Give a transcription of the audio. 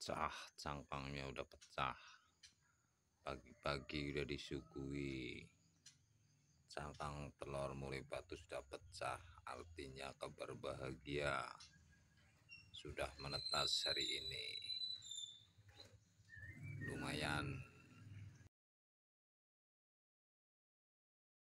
pecah, cangkangnya udah pecah. Pagi-pagi udah disuguhi cangkang telur mulai batu sudah pecah, artinya kabar bahagia sudah menetas hari ini.